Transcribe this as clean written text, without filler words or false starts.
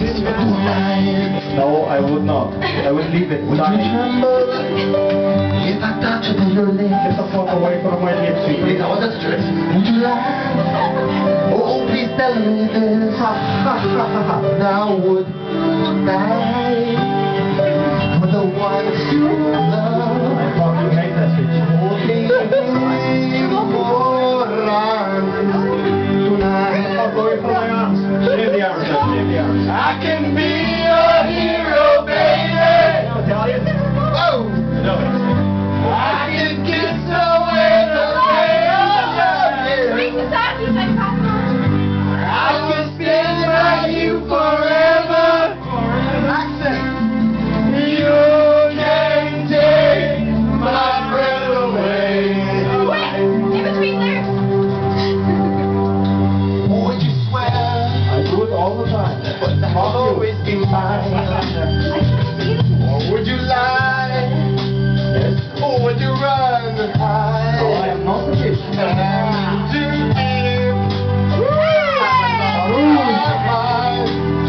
No, I would not. I would leave it. Would you tremble if I touched your lips? Get the fuck away from my lips, Please, I want to stress. Would you lie? Oh, please tell me this. Now would you die for the ones you love? I fucking hate that bitch. Fuck away from my arms. Shave the arms, shave the arms. I can be your hero, baby. Italian? Oh, No. I can kiss away the pain. I can stand by you forever. You can take my breath away. Would you swear I do it all the time. I'll always be mine? Or would you lie? Yes. Or would you run and hide? No, I am not the bitch. And to give my